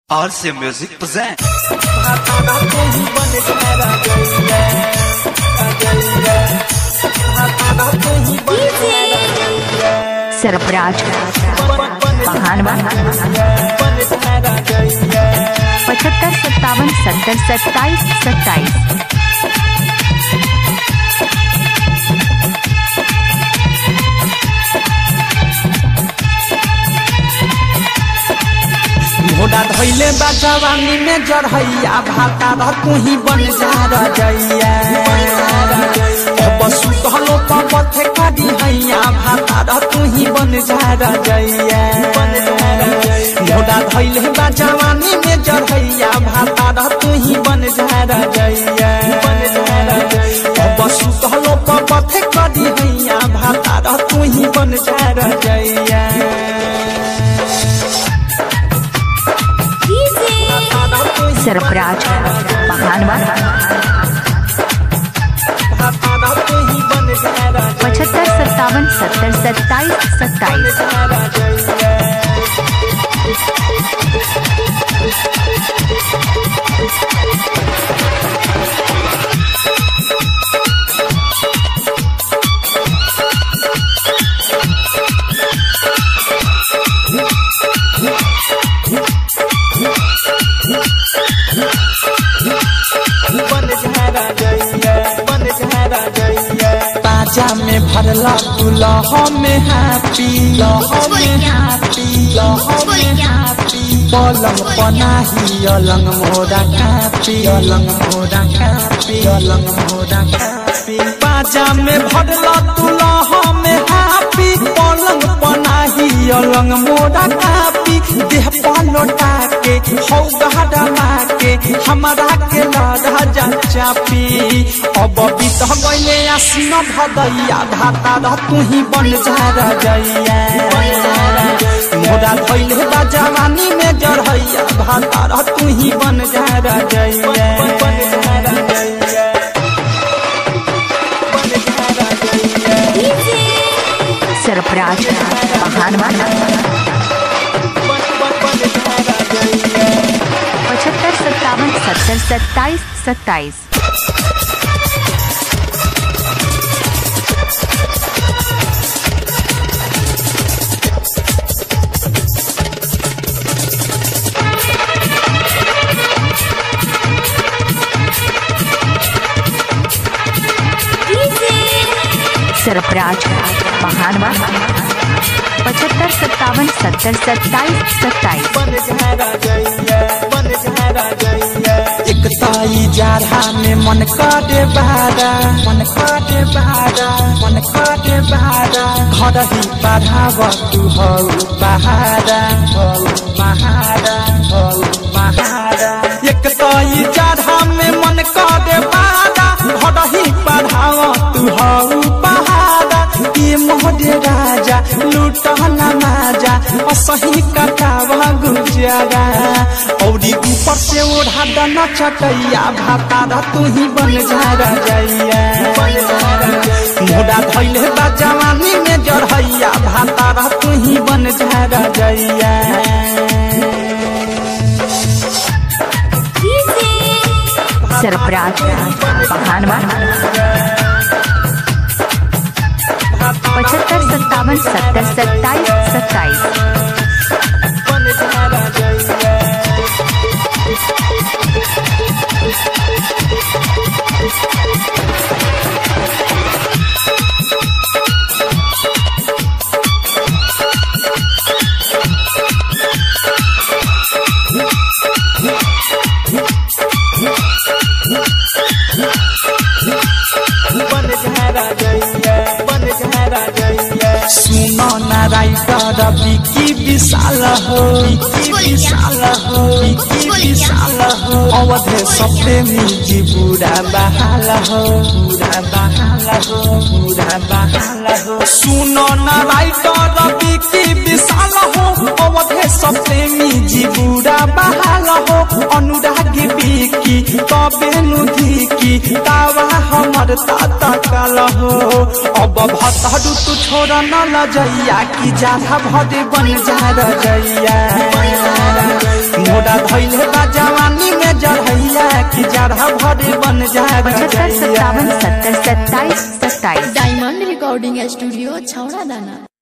RC Music present. Sarfaraz महान 75 57 70 27 27। घोड़ा धैले बा जवानी में जरहैया भाता रह तू ही बन जा रजैया बसु कहलो पथे करी हैया भाता रह तू ही बन जा रजैया घोड़ा धैले बा जवानी में जरहैया भाता रह तू ही बन जा रजैया बसु कहलो पथे करी हैया भाता रह तू ही बन जा रजैया सरफराज महान 75 57 70 27 ताजा में भरला तू लह में हैप्पी पलंग पनाही अलंग मोरा कापी ताजा में भरला तू लह में हैप्पी पलंग पनाही अलंग मोरा कापी देह पलोटा के हौ गहरा के हमारा के लड़ा जा चापी अब बीत गइले आसीन भदैया भाता रह तू ही बन जा रजैया मोरा धैले बा जवानी में जरहैया भाता रह तू ही बन जा रजैया सरफराज महान 75 57 70 27 27। सरफराज महान 75 57 70 27 27। एक ताई जारा में मन काटे बहारा घर ही पढ़ाव तू हौ बहारा एक ताई जारा में मन काटे बहारा घर ही पढ़ाव तू हौ बहारा ये मोहरे राजा लूटना माजा असही कटावा गुजारा औरी ऊपर से ओढ़ा दना चटैया भाता रह तू ही बन जा रजैया मोड़ा धैले बा जवानी में जरहैया भाता रह तू ही बन जा रजैया सरफराज महान 75 57 70 27 27। सुनो ना राइटर विकी विशाल हो अवधे सपने मिजी बुरा बहाल हो सुनो ना राइटर विकी विशाल हो अवधे सपने मिजी बुरा बहाल हो अनुरागी विकी तबे नुधिकी तावा हमर ताता काल हो अब भतहरु तू छोड़ न लजैया की जाधा भदे बन जा रजैया मोड़ा कि जरा भरे बन जा 75 57 70 27 27। डायमंड रिकॉर्डिंग स्टूडियो छौड़ा दाना।